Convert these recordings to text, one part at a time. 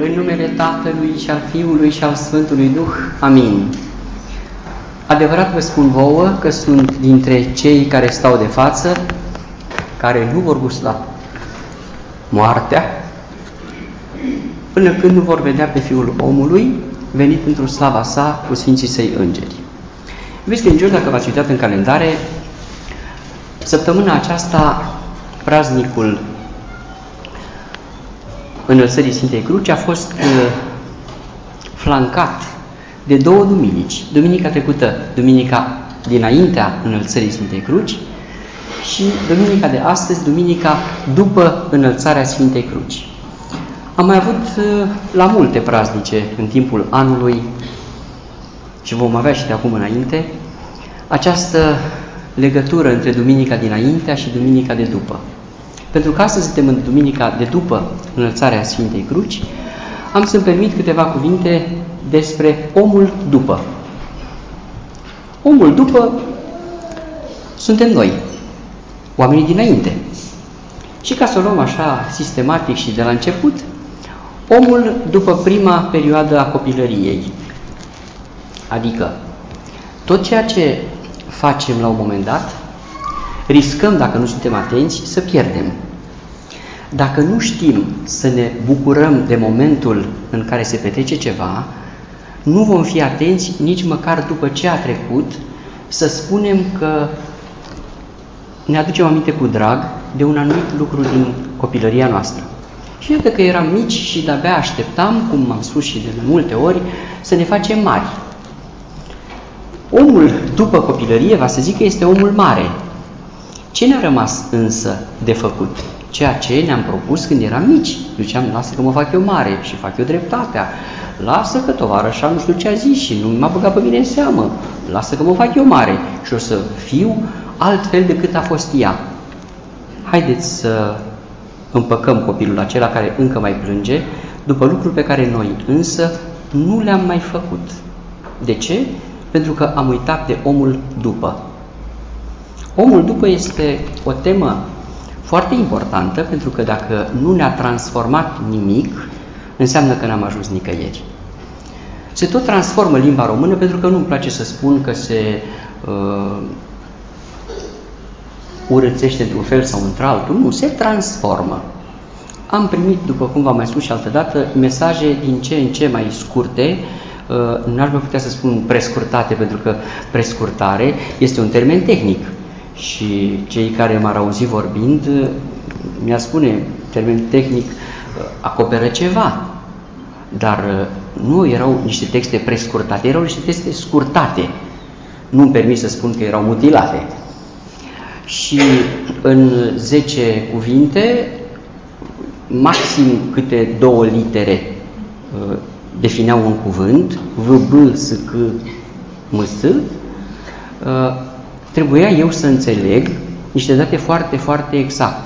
În numele Tatălui și al Fiului și al Sfântului Duh. Amin. Adevărat vă spun vouă că sunt dintre cei care stau de față, care nu vor gusta moartea, până când nu vor vedea pe Fiul omului venit într-o slava sa cu Sfinții Săi Îngeri. Iubiți credincioși, dacă v-ați uitat în calendare, săptămâna aceasta, praznicul Înălțării Sfintei Cruci a fost flancat de două duminici. Duminica trecută, duminica dinaintea Înălțării Sfintei Cruci, și duminica de astăzi, duminica după Înălțarea Sfintei Cruci. Am mai avut la multe praznice în timpul anului și vom avea și de acum înainte această legătură între duminica dinaintea și duminica de după. Pentru că astăzi suntem în duminica de după Înălțarea Sfintei Cruci, am să-mi permit câteva cuvinte despre omul după. Omul după suntem noi, oamenii dinainte. Și ca să o luăm așa sistematic și de la început, omul după prima perioadă a copilăriei. Adică tot ceea ce facem la un moment dat, riscăm, dacă nu suntem atenți, să pierdem. Dacă nu știm să ne bucurăm de momentul în care se petrece ceva, nu vom fi atenți nici măcar după ce a trecut să spunem că ne aducem aminte cu drag de un anumit lucru din copilăria noastră. Și iată că eram mici și de-abia așteptam, cum am spus și de multe ori, să ne facem mari. Omul după copilărie, va să zic că este omul mare. Ce ne-a rămas însă de făcut? Ceea ce ne-am propus când eram mici. Ziceam, lasă că mă fac eu mare și fac eu dreptatea. Lasă că tovarășa nu știu ce a zis și nu m-a băgat pe mine în seamă. Lasă că mă fac eu mare și o să fiu altfel decât a fost ea. Haideți să împăcăm copilul acela care încă mai plânge după lucruri pe care noi însă nu le-am mai făcut. De ce? Pentru că am uitat de omul după. Omul după este o temă foarte importantă, pentru că dacă nu ne-a transformat nimic, înseamnă că n-am ajuns nicăieri. Se tot transformă limba română, pentru că nu-mi place să spun că se urățește într-un fel sau într-altul. Nu, se transformă. Am primit, după cum v-am mai spus și altădată, mesaje din ce în ce mai scurte. N-aș mai putea să spun prescurtate, pentru că prescurtare este un termen tehnic. Și cei care m-ar auzi vorbind, mi-ar spune, termen tehnic acoperă ceva. Dar nu erau niște texte prescurtate, erau niște texte scurtate. Nu-mi permit să spun că erau mutilate. Și în 10 cuvinte, maxim câte 2 litere defineau un cuvânt, V, B, S, C, M, S, trebuia eu să înțeleg niște date foarte, foarte exacte.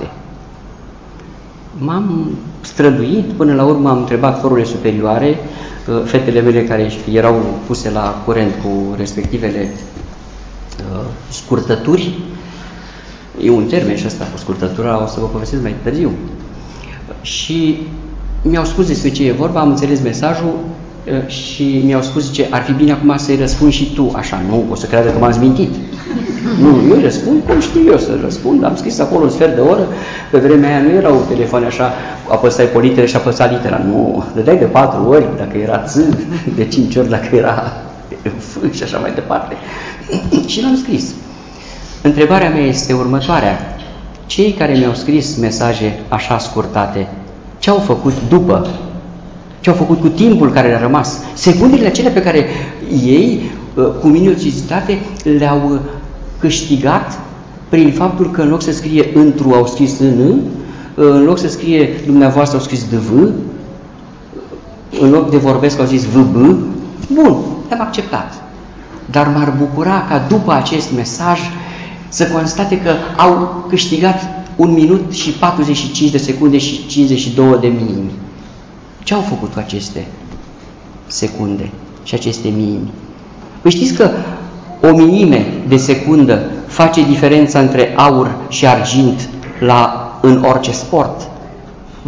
M-am străduit, până la urmă am întrebat forurile superioare, fetele mele care erau puse la curent cu respectivele scurtături. E un termen și ăsta cu scurtătura, o să vă povestesc mai târziu. Și mi-au spus despre ce e vorba, am înțeles mesajul și mi-au spus, zice, ar fi bine acum să-i răspund și tu. Așa, nu, o să creadă că m-am zmintit. Nu, eu răspund cum știu eu să răspund. Am scris acolo un sfert de oră. Pe vremea aia nu erau telefoane așa, apăsai pe litere și apăsai litera. Nu, dădeai de 4 ori dacă era ț, de 5 ori dacă era f și așa mai departe. Și l-am scris. Întrebarea mea este următoarea. Cei care mi-au scris mesaje așa scurtate, ce au făcut după? Ce au făcut cu timpul care le-a rămas? Secundele acelea pe care ei, cu minuțiozitate, le-au câștigat prin faptul că în loc să scrie întru au scris în, în loc să scrie dumneavoastră au scris dv, în loc de vorbesc au zis vb. Bun, le-am acceptat. Dar m-ar bucura ca după acest mesaj să constate că au câștigat 1 minut și 45 de secunde și 52 de minimi. Ce au făcut cu aceste secunde și aceste minimi? Păi știți că o minime de secundă face diferența între aur și argint în orice sport?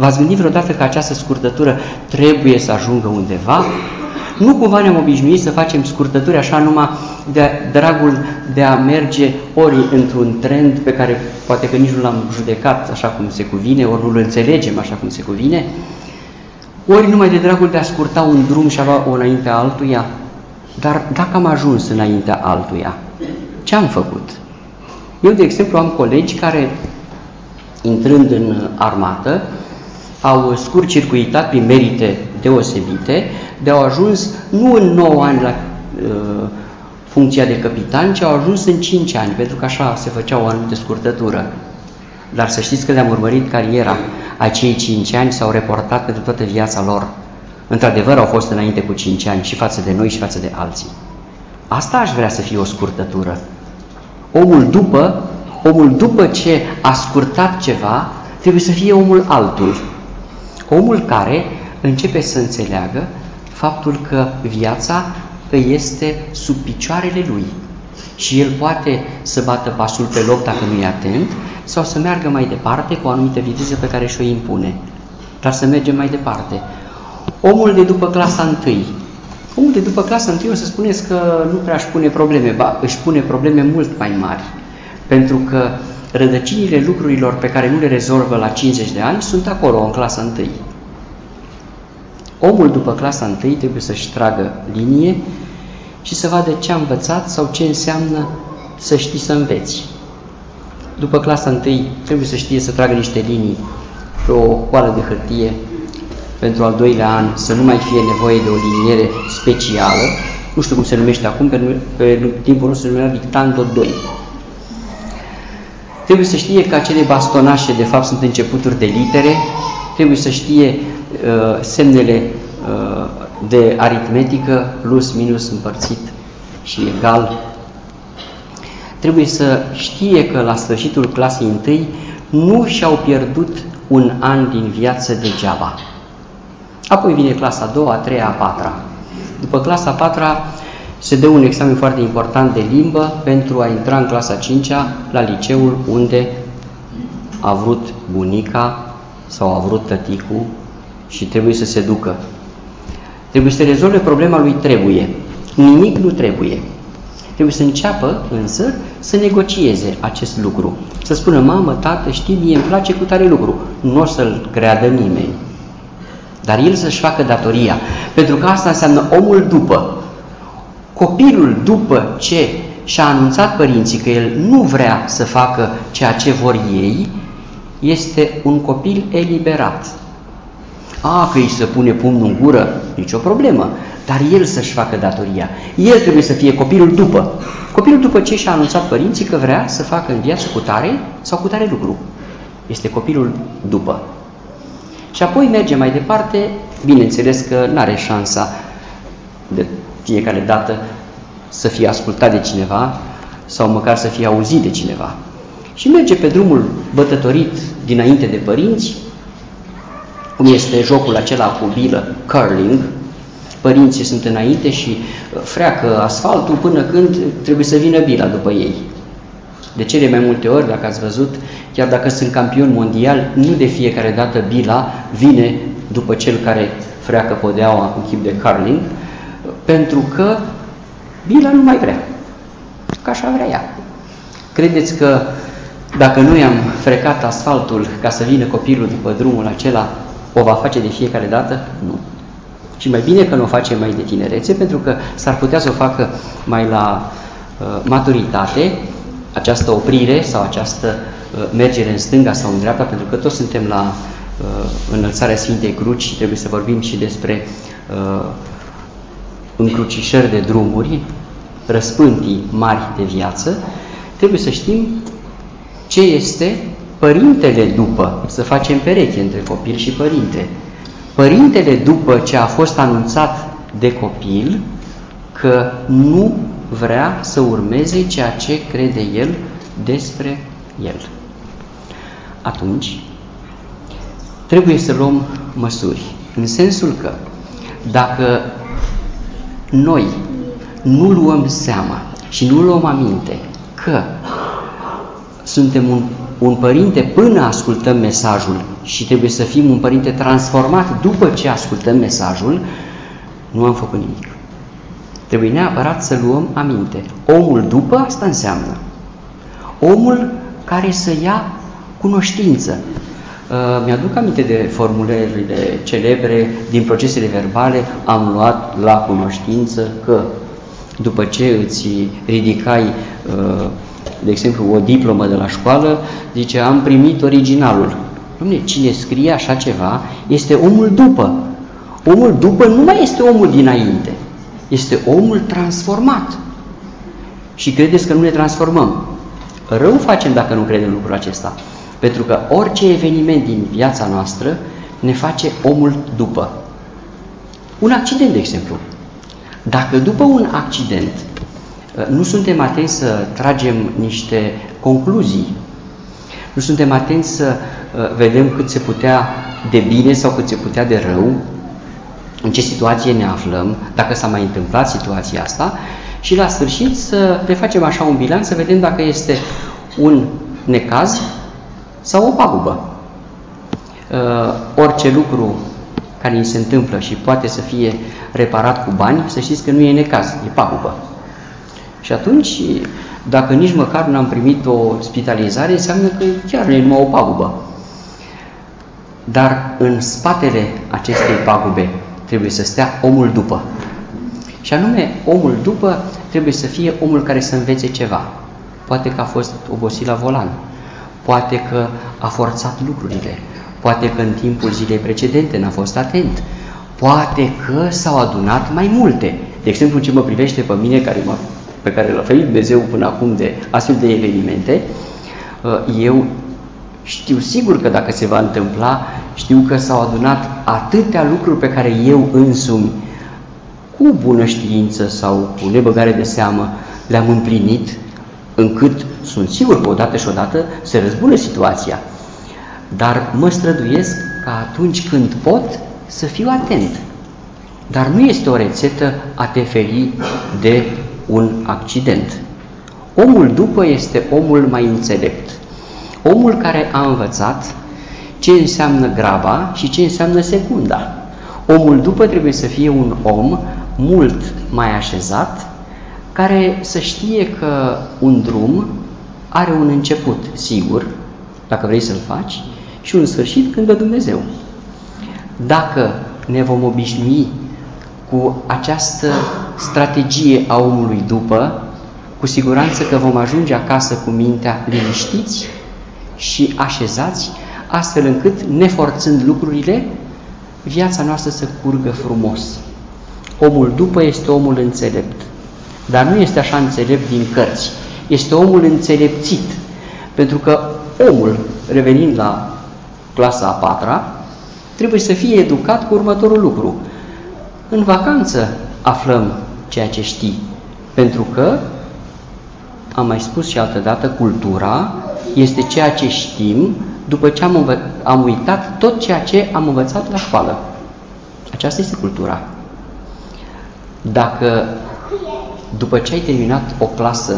V-ați gândit vreodată că această scurtătură trebuie să ajungă undeva? Nu cumva ne-am obișnuit să facem scurtături așa numai de dragul de a merge ori într-un trend pe care poate că nici nu l-am judecat așa cum se cuvine, ori nu-l înțelegem așa cum se cuvine, ori numai de dragul de a scurta un drum și avea o înaintea altuia. Dar dacă am ajuns înaintea altuia, ce am făcut? Eu, de exemplu, am colegi care, intrând în armată, au scurt-circuitat prin merite deosebite, de-au ajuns nu în 9 ani la funcția de capitan, ci au ajuns în 5 ani, pentru că așa se făcea o anumită scurtătură. Dar să știți că le-am urmărit cariera. Acei 5 ani s-au reportat pentru toată viața lor. Într-adevăr, au fost înainte cu 5 ani și față de noi și față de alții. Asta aș vrea să fie o scurtătură. Omul după ce a scurtat ceva, trebuie să fie omul altul. Omul care începe să înțeleagă faptul că viața îi este sub picioarele lui și el poate să bată pasul pe loc dacă nu e atent sau să meargă mai departe cu o anumită viteză pe care și-o impune. Dar să mergem mai departe. Omul de după clasa 1. Omul de după clasa 1, o să spuneți că nu prea își pune probleme, ba, își pune probleme mult mai mari. Pentru că rădăcinile lucrurilor pe care nu le rezolvă la 50 de ani sunt acolo, în clasa 1. Omul după clasa 1 trebuie să-și tragă linie și să vadă ce a învățat sau ce înseamnă să știi să înveți. După clasa 1 trebuie să știe să tragă niște linii pe o coală de hârtie, pentru al 2-lea an să nu mai fie nevoie de o liniere specială, nu știu cum se numește acum, pe timpul nostru se numea dictando 2. Trebuie să știe că acele bastonașe de fapt sunt începuturi de litere, trebuie să știe semnele de aritmetică, plus, minus, împărțit și egal. Trebuie să știe că la sfârșitul clasei 1 nu și-au pierdut un an din viață degeaba. Apoi vine clasa a 2-a, a 3-a, a 4-a. După clasa a 4-a se dă un examen foarte important de limbă pentru a intra în clasa 5-a la liceul unde a vrut bunica sau a vrut tăticul și trebuie să se ducă. Trebuie să rezolve problema lui trebuie. Nimic nu trebuie. Trebuie să înceapă însă să negocieze acest lucru. Să spună, mamă, tată, știi, mie îmi place cu tare lucru. Nu o să-l creadă nimeni. Dar el să-și facă datoria. Pentru că asta înseamnă omul după. Copilul după ce și-a anunțat părinții că el nu vrea să facă ceea ce vor ei, este un copil eliberat. Că îi se pune pumnul în gură, nicio problemă. Dar el să-și facă datoria. El trebuie să fie copilul după. Copilul după ce și-a anunțat părinții că vrea să facă în viață cu tare sau cu tare lucru. Este copilul după. Și apoi merge mai departe, bineînțeles că nu are șansa de fiecare dată să fie ascultat de cineva sau măcar să fie auzit de cineva. Și merge pe drumul bătătorit dinainte de părinți, cum este jocul acela cu bilă, curling. Părinții sunt înainte și freacă asfaltul până când trebuie să vină bila după ei. De cele mai multe ori, dacă ați văzut, chiar dacă sunt campioni mondiali, nu de fiecare dată bila vine după cel care freacă podeaua în chip de curling, pentru că bila nu mai vrea, că așa vrea ea. Credeți că dacă noi am frecat asfaltul ca să vină copilul după drumul acela, o va face de fiecare dată? Nu. Și mai bine că nu o face mai de tinerețe, pentru că s-ar putea să o facă mai la maturitate, această oprire sau această mergere în stânga sau în dreapta, pentru că toți suntem la înălțarea Sfintei Cruci și trebuie să vorbim și despre încrucișări de drumuri, răspântii mari de viață. Trebuie să știm ce este părintele după, să facem pereche între copil și părinte. Părintele după ce a fost anunțat de copil că nu vrea să urmeze ceea ce crede el despre el. Atunci, trebuie să luăm măsuri, în sensul că dacă noi nu luăm seama și nu luăm aminte că suntem un părinte până ascultăm mesajul și trebuie să fim un părinte transformat după ce ascultăm mesajul, nu am făcut nimic. Trebuie neapărat să luăm aminte. Omul după, asta înseamnă omul care să ia cunoștință. Mi-aduc aminte de formulările celebre din procesele verbale, am luat la cunoștință că, după ce îți ridicai, de exemplu, o diplomă de la școală, zice, am primit originalul. Dom'le, cine scrie așa ceva este omul după. Omul după nu mai este omul dinainte, este omul transformat. Și credeți că nu ne transformăm? Rău facem dacă nu credem lucrul acesta. Pentru că orice eveniment din viața noastră ne face omul după. Un accident, de exemplu. Dacă după un accident nu suntem atenți să tragem niște concluzii, nu suntem atenți să vedem cât se putea de bine sau cât se putea de rău, în ce situație ne aflăm, dacă s-a mai întâmplat situația asta, și la sfârșit să ne facem așa un bilanț, să vedem dacă este un necaz sau o pagubă. Orice lucru care ni se întâmplă și poate să fie reparat cu bani, să știți că nu e necaz, e pagubă. Și atunci, dacă nici măcar nu am primit o spitalizare, înseamnă că chiar nu e numai o pagubă. Dar în spatele acestei pagube trebuie să stea omul după. Și anume, omul după trebuie să fie omul care să învețe ceva. Poate că a fost obosit la volan, poate că a forțat lucrurile, poate că în timpul zilei precedente n-a fost atent, poate că s-au adunat mai multe. De exemplu, ce mă privește pe mine, pe care l-a ferit Dumnezeu până acum de astfel de evenimente, eu știu sigur că dacă se va întâmpla, știu că s-au adunat atâtea lucruri pe care eu însumi, cu bună știință sau cu nebăgare de seamă, le-am împlinit, încât sunt sigur că odată și odată se răzbună situația. Dar mă străduiesc ca atunci când pot să fiu atent. Dar nu este o rețetă a te feri de un accident. Omul după este omul mai înțelept. Omul care a învățat ce înseamnă graba și ce înseamnă secunda. Omul după trebuie să fie un om mult mai așezat, care să știe că un drum are un început sigur, dacă vrei să-l faci, și un sfârșit când dă Dumnezeu. Dacă ne vom obișnui cu această strategie a omului după, cu siguranță că vom ajunge acasă cu mintea liniștiți și așezați, astfel încât, neforțând lucrurile, viața noastră să curgă frumos. Omul după este omul înțelept, dar nu este așa înțelept din cărți, este omul înțelepțit, pentru că omul, revenind la clasa a patra, trebuie să fie educat cu următorul lucru. În vacanță aflăm ceea ce știi, pentru că, am mai spus și altădată, cultura este ceea ce știm după ce am uitat tot ceea ce am învățat la școală. Aceasta este cultura. Dacă după ce ai terminat o clasă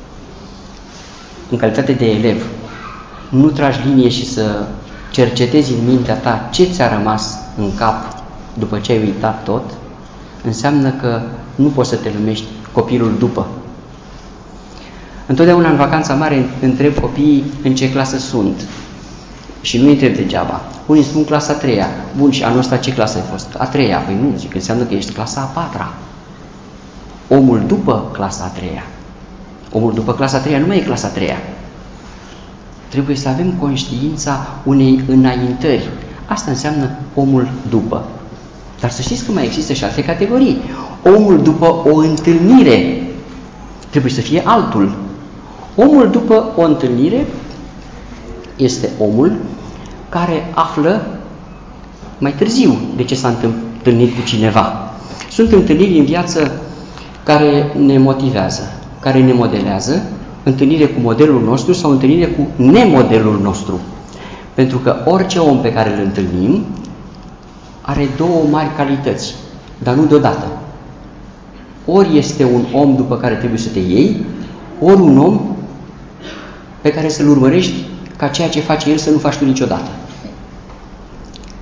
în calitate de elev, nu tragi linie și să cercetezi în mintea ta ce ți-a rămas în cap după ce ai uitat tot, înseamnă că nu poți să te numești copilul după. Întotdeauna în vacanța mare întreb copiii în ce clasă sunt și nu întreb degeaba. Unii spun clasa a treia. Bun, și anul ăsta ce clasă ai fost? A treia. Păi nu, zic, înseamnă că ești clasa a patra. Omul după clasa a treia. Omul după clasa a treia nu mai e clasa a treia. Trebuie să avem conștiința unei înaintări. Asta înseamnă omul după. Dar să știți că mai există și alte categorii. Omul după o întâlnire trebuie să fie altul. Omul după o întâlnire este omul care află mai târziu de ce s-a întâlnit cu cineva. Sunt întâlniri în viață care ne motivează, care ne modelează, întâlnire cu modelul nostru sau întâlnire cu nemodelul nostru. Pentru că orice om pe care îl întâlnim are două mari calități, dar nu deodată. Ori este un om după care trebuie să te iei, ori un om pe care să-l urmărești ca ceea ce face el să nu faci tu niciodată.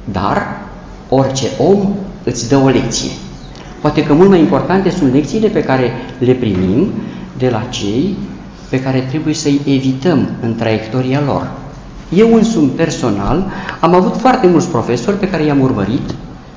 dar orice om îți dă o lecție. Poate că mult mai importante sunt lecțiile pe care le primim de la cei pe care trebuie să-i evităm în traiectoria lor. Eu însumi personal am avut foarte mulți profesori pe care i-am urmărit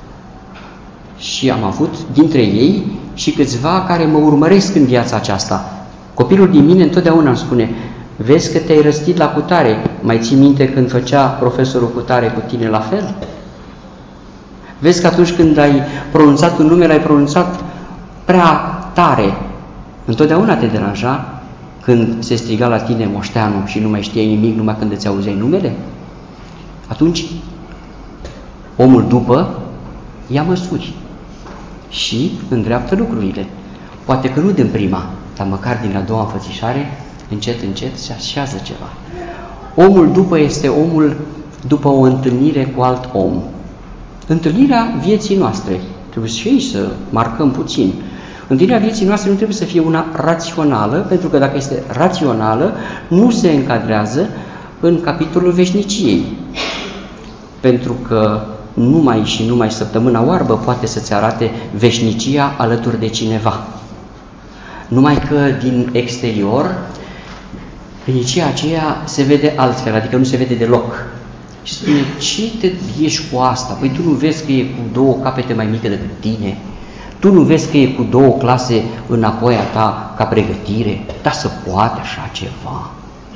și am avut dintre ei și câțiva care mă urmăresc în viața aceasta. Copilul din mine întotdeauna îmi spune: vezi că te-ai răstit la cutare, mai ții minte când făcea profesorul cutare cu tine la fel? Vezi că atunci când ai pronunțat un nume, l-ai pronunțat prea tare. Întotdeauna te deranja când se striga la tine Moșteanu și nu mai știai nimic numai când îți auzeai numele? Atunci, omul după ia măsuri și îndreaptă lucrurile. Poate că nu din prima, dar măcar din a doua înfățișare, încet, încet se așează ceva. Omul după este omul după o întâlnire cu alt om. Întâlnirea vieții noastre, trebuie și aici să marcăm puțin. Întâlnirea vieții noastre nu trebuie să fie una rațională, pentru că dacă este rațională, nu se încadrează în capitolul veșniciei. Pentru că numai și numai săptămâna oarbă poate să-ți arate veșnicia alături de cineva. Numai că din exterior, veșnicia aceea se vede altfel, adică nu se vede deloc. Și spune: ce te ieși cu asta? Păi tu nu vezi că e cu 2 capete mai mică decât tine? Tu nu vezi că e cu 2 clase înapoi a ta ca pregătire? Dar să poate așa ceva?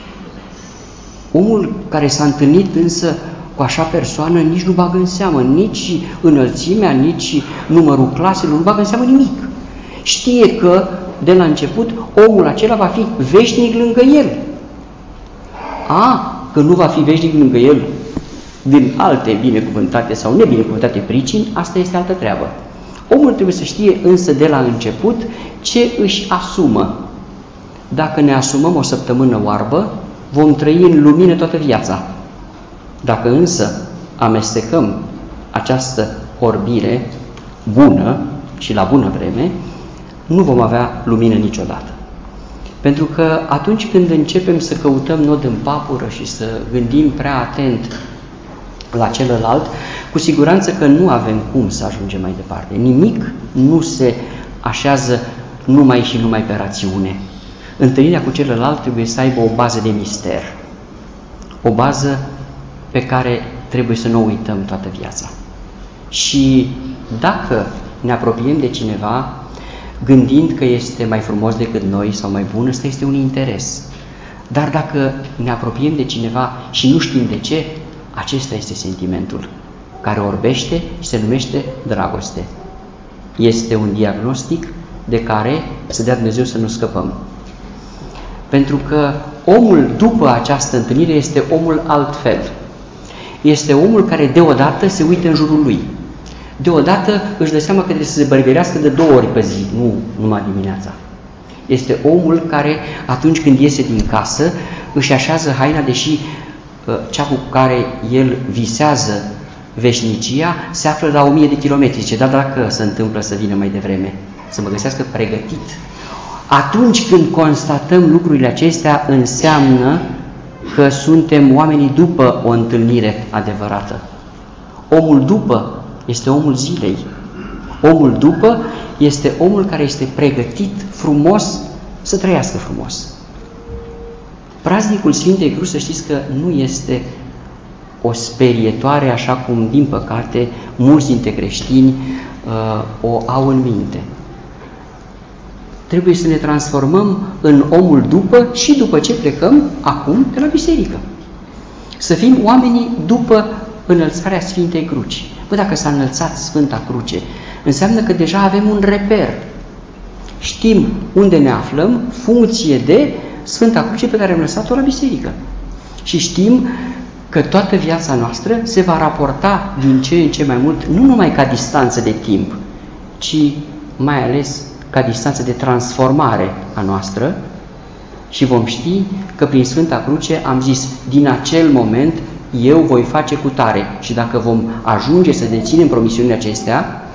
Omul care s-a întâlnit însă cu așa persoană nici nu bagă în seamă, nici înălțimea, nici numărul claselor, nu bagă în seamă nimic. Știe că de la început omul acela va fi veșnic lângă el. Că nu va fi veșnic lângă el din alte binecuvântate sau nebinecuvântate pricini, asta este altă treabă. Omul trebuie să știe însă de la început ce își asumă. Dacă ne asumăm o săptămână oarbă, vom trăi în lumină toată viața. Dacă însă amestecăm această orbire bună și la bună vreme, nu vom avea lumină niciodată. Pentru că atunci când începem să căutăm nod în papură și să gândim prea atent la celălalt, cu siguranță că nu avem cum să ajungem mai departe. Nimic nu se așează numai și numai pe rațiune. Întâlnirea cu celălalt trebuie să aibă o bază de mister. O bază pe care trebuie să nu o uităm toată viața. Și dacă ne apropiem de cineva, gândind că este mai frumos decât noi sau mai bun, ăsta este un interes. Dar dacă ne apropiem de cineva și nu știm de ce, acesta este sentimentul care orbește și se numește dragoste. Este un diagnostic de care să dea Dumnezeu să nu scăpăm. Pentru că omul după această întâlnire este omul altfel. Este omul care deodată se uită în jurul lui. Deodată își dă seama că trebuie să se bărberească de 2 ori pe zi, nu numai dimineața. Este omul care atunci când iese din casă își așează haina, deși cea cu care el visează veșnicia se află la 1000 de kilometri. Zice: da, dacă se întâmplă să vină mai devreme, să mă găsească pregătit. Atunci când constatăm lucrurile acestea, înseamnă că suntem oamenii după o întâlnire adevărată. Omul după este omul zilei. Omul după este omul care este pregătit frumos să trăiască frumos. Praznicul Sfintei Cruci, să știți că nu este o sperietoare așa cum, din păcate, mulți dintre creștini o au în minte. Trebuie să ne transformăm în omul după și după ce plecăm acum de la biserică. Să fim oamenii după înălțarea Sfintei Cruci. Dacă s-a înălțat Sfânta Cruce, înseamnă că deja avem un reper. Știm unde ne aflăm, funcție de Sfânta Cruce pe care am lăsat-o la biserică. Și știm că toată viața noastră se va raporta din ce în ce mai mult, nu numai ca distanță de timp, ci mai ales ca distanță de transformare a noastră, și vom ști că prin Sfânta Cruce am zis: din acel moment eu voi face cu tare. Și dacă vom ajunge să deținem promisiunile acestea,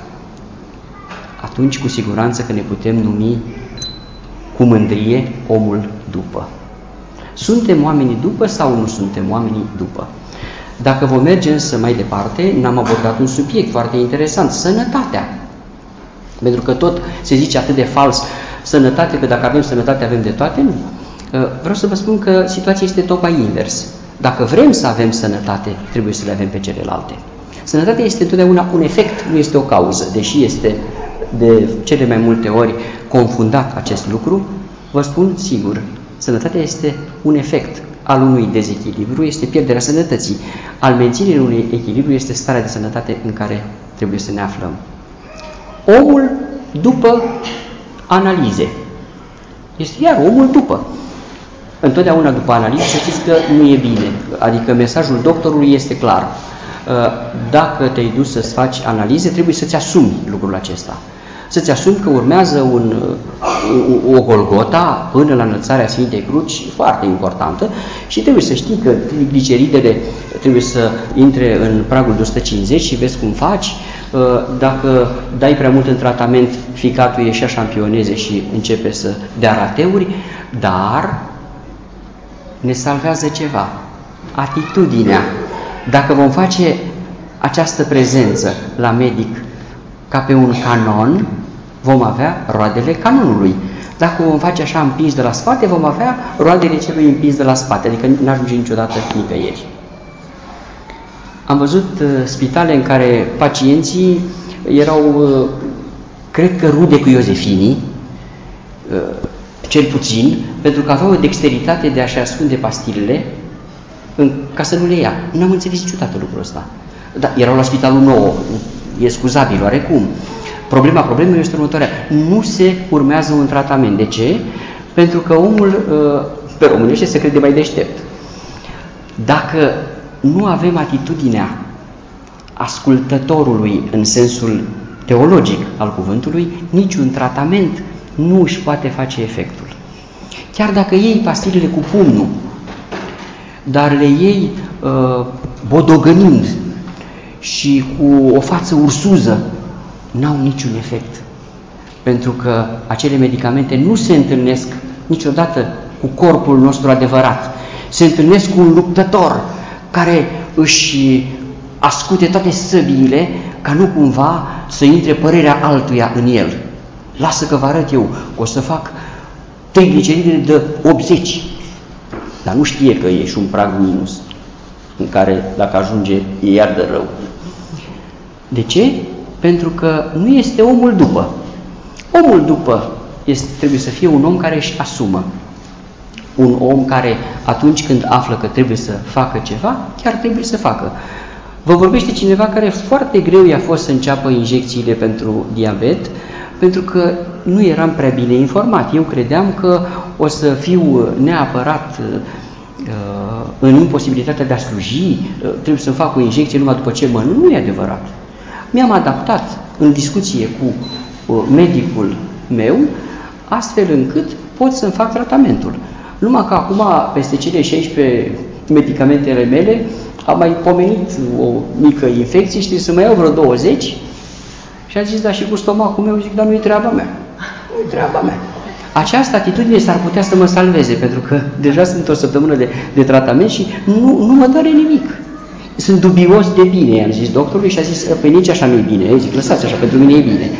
atunci cu siguranță că ne putem numi cu mândrie omul după. Suntem oamenii după sau nu suntem oamenii după? Dacă vom merge însă mai departe, n-am abordat un subiect foarte interesant, sănătatea. Pentru că tot se zice atât de fals, sănătate, că dacă avem sănătate avem de toate, nu. Vreau să vă spun că situația este tocmai invers. Dacă vrem să avem sănătate, trebuie să le avem pe celelalte. Sănătatea este întotdeauna un efect, nu este o cauză, deși este de cele mai multe ori confundat acest lucru, vă spun sigur, sănătatea este un efect al unui dezechilibru, este pierderea sănătății. Al menținerii unui echilibru este starea de sănătate în care trebuie să ne aflăm. Omul după analize. Este iar omul după. Întotdeauna după analiză, să știți că nu e bine. Adică mesajul doctorului este clar. Dacă te-ai dus să-ți faci analize, trebuie să-ți asumi lucrul acesta. Să-ți asumi că urmează o Golgota până la înălțarea Sfintei Cruci, foarte importantă, și trebuie să știi că gliceridele trebuie să intre în pragul de 150 și vezi cum faci. Dacă dai prea mult în tratament, ficatul ieșea șampioneze și începe să dea rateuri, dar ne salvează ceva, atitudinea. Dacă vom face această prezență la medic ca pe un canon, vom avea roadele canonului. Dacă vom face așa împins de la spate, vom avea roadele celui împins de la spate, adică nu ajunge niciodată nicăieri. Am văzut spitale în care pacienții erau, cred că rude cu Iosefinii, cel puțin, pentru că aveau o dexteritate de a-și ascunde pastilele ca să nu le ia. Nu am înțeles niciodată lucrul ăsta. Da, erau la spitalul nou, e scuzabil oarecum. Problema este următoarea. Nu se urmează un tratament. De ce? Pentru că omul, pe românește, se crede mai deștept. Dacă nu avem atitudinea ascultătorului în sensul teologic al cuvântului, niciun tratament nu își poate face efectul. Chiar dacă iei pastilele cu pumnul, dar le iei bodogănind și cu o față ursuză, n-au niciun efect. Pentru că acele medicamente nu se întâlnesc niciodată cu corpul nostru adevărat. Se întâlnesc cu un luptător care își ascute toate săbiile ca nu cumva să intre părerea altuia în el. Lasă că vă arăt eu, o să fac trigliceride de 80. Dar nu știe că e și un prag minus, în care, dacă ajunge, e iar de rău. De ce? Pentru că nu este omul după. Omul după trebuie să fie un om care își asumă. Un om care, atunci când află că trebuie să facă ceva, chiar trebuie să facă. Vă vorbește cineva care foarte greu i-a fost să înceapă injecțiile pentru diabet, pentru că nu eram prea bine informat. Eu credeam că o să fiu neapărat în imposibilitatea de a sluji, trebuie să fac o injecție numai după ce mănânc. Nu e adevărat. Mi-am adaptat în discuție cu medicul meu, astfel încât pot să-mi fac tratamentul. Numai că acum, peste cele 16 medicamentele mele, am mai pomenit o mică infecție și trebuie să mai iau vreo 20 și a zis, da, și cu stomacul meu, zic, dar nu-i treaba mea. Nu-i treaba mea. Această atitudine s-ar putea să mă salveze, pentru că deja sunt o săptămână de tratament și nu mă doare nimic. Sunt dubios de bine, i-am zis doctorului și a zis, păi nici așa nu-i bine. Eu zic, lăsați așa, pentru mine e bine.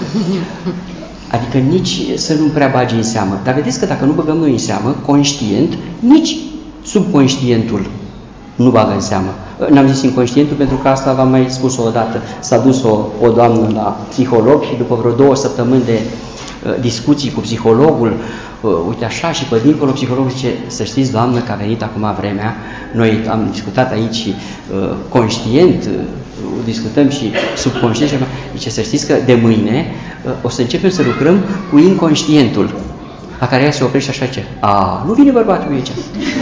Adică nici să nu prea bagi în seamă. Dar vedeți că dacă nu băgăm noi în seamă, conștient, nici subconștientul nu bagă în seamă. N-am zis inconștientul pentru că asta v-am mai spus o dată. S-a dus o doamnă la psiholog și după vreo 2 săptămâni de discuții cu psihologul, uite așa și pe dincolo, psihologul zice, să știți, doamnă, că a venit acum vremea, noi am discutat aici conștient, discutăm și subconștient, și zice, să știți că de mâine o să începem să lucrăm cu inconștientul, la care ea se oprește așa, ce? Nu vine bărbatul aici.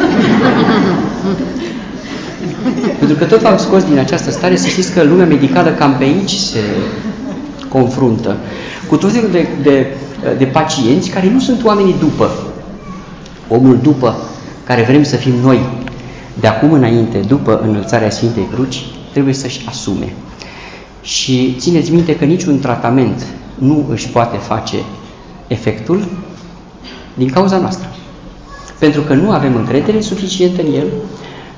Pentru că tot v-am scos din această stare, să știți că lumea medicală cam pe aici se confruntă cu tot felul de pacienți care nu sunt oamenii după. Omul după, care vrem să fim noi, de acum înainte, după înălțarea Sfintei Cruci, trebuie să-și asume. Și țineți minte că niciun tratament nu își poate face efectul din cauza noastră. Pentru că nu avem încredere suficientă în el,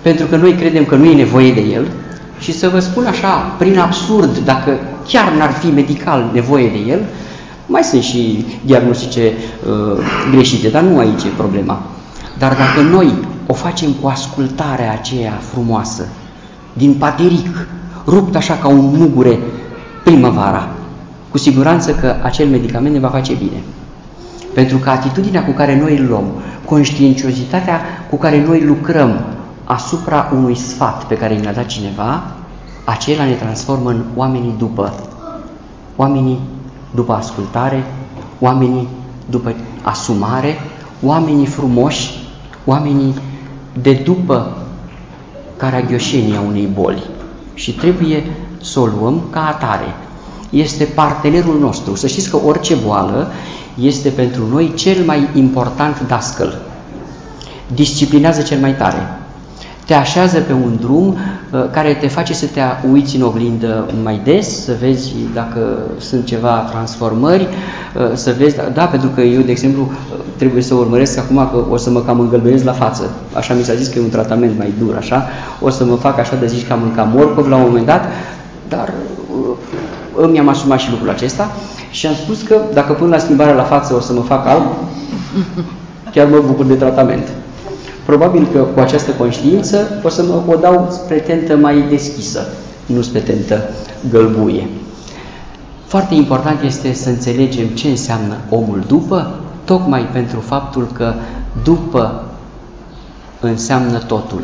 pentru că noi credem că nu e nevoie de el, și să vă spun așa, prin absurd, dacă chiar n-ar fi medical nevoie de el, mai sunt și diagnostice greșite, dar nu aici e problema. Dar dacă noi o facem cu ascultarea aceea frumoasă, din pateric, rupt așa ca un mugure primăvara, cu siguranță că acel medicament ne va face bine. Pentru că atitudinea cu care noi îl luăm, conștiinciozitatea cu care noi lucrăm asupra unui sfat pe care ne-a dat cineva, acela ne transformă în oamenii după. Oamenii după ascultare, oamenii după asumare, oamenii frumoși, oamenii de după caragioșenia unei boli. Și trebuie să o luăm ca atare. Este partenerul nostru. Să știți că orice boală este pentru noi cel mai important dascăl. Disciplinează cel mai tare. Te așează pe un drum care te face să te uiți în oglindă mai des, să vezi dacă sunt ceva transformări, să vezi, da, pentru că eu, de exemplu, trebuie să urmăresc acum că o să mă cam îngălbenesc la față. Așa mi s-a zis că e un tratament mai dur, așa, o să mă fac așa de zici că am mâncat morcov la un moment dat, dar mi-am asumat și lucrul acesta și am spus că dacă până la schimbarea la față o să mă fac alb, chiar mă bucur de tratament. Probabil că cu această conștiință o să mă dau spre tentă mai deschisă, nu spre tentă gălbuie. Foarte important este să înțelegem ce înseamnă omul după, tocmai pentru faptul că după înseamnă totul.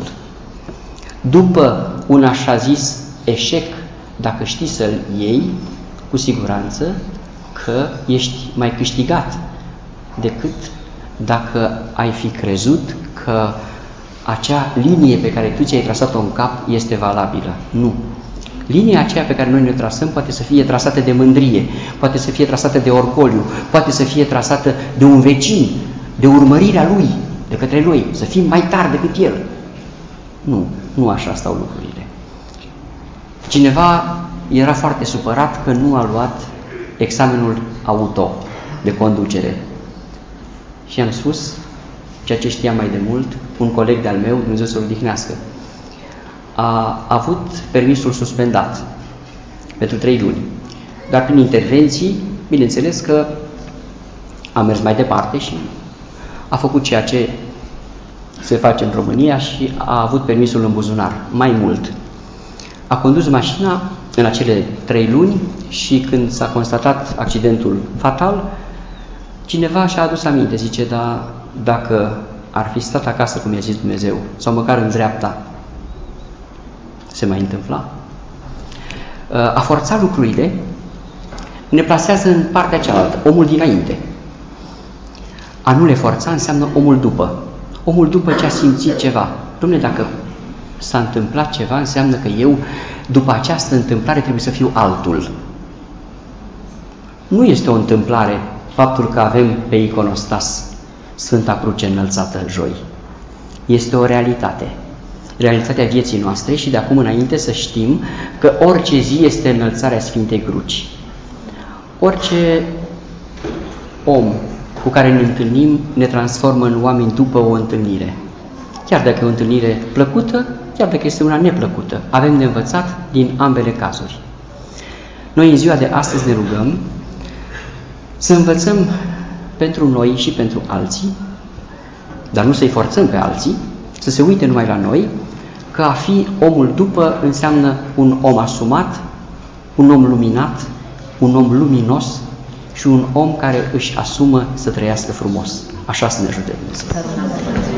După un așa zis eșec, dacă știi să-l iei, cu siguranță că ești mai câștigat decât dacă ai fi crezut că acea linie pe care tu ți-ai trasat-o în cap este valabilă. Nu. Linia aceea pe care noi ne trasăm poate să fie trasată de mândrie, poate să fie trasată de orgoliu, poate să fie trasată de un vecin, de urmărirea lui, de către noi, să fim mai tari decât el. Nu, nu așa stau lucrurile. Cineva era foarte supărat că nu a luat examenul auto de conducere. Și am spus, ceea ce știam mai de mult, un coleg de-al meu, Dumnezeu să-l odihnească, a avut permisul suspendat pentru 3 luni. Dar prin intervenții, bineînțeles că a mers mai departe și a făcut ceea ce se face în România și a avut permisul în buzunar. Mai mult, a condus mașina în acele 3 luni și când s-a constatat accidentul fatal, cineva și-a adus aminte, zice, dar dacă ar fi stat acasă, cum i-a zis Dumnezeu, sau măcar în dreapta, se mai întâmpla? A forța lucrurile ne plasează în partea cealaltă, omul dinainte. A nu le forța înseamnă omul după. Omul după ce a simțit ceva. Dom'le, dacă s-a întâmplat ceva, înseamnă că eu, după această întâmplare, trebuie să fiu altul. Nu este o întâmplare faptul că avem pe iconostas Sfânta Cruce înălțată joi. Este o realitate. Realitatea vieții noastre și de acum înainte să știm că orice zi este înălțarea Sfintei Cruci. Orice om cu care ne întâlnim ne transformă în oameni după o întâlnire. Chiar dacă e o întâlnire plăcută, chiar dacă este una neplăcută. Avem de învățat din ambele cazuri. Noi în ziua de astăzi ne rugăm să învățăm pentru noi și pentru alții, dar nu să-i forțăm pe alții, să se uite numai la noi, că a fi omul după înseamnă un om asumat, un om luminat, un om luminos și un om care își asumă să trăiască frumos. Așa să ne ajute Dumnezeu.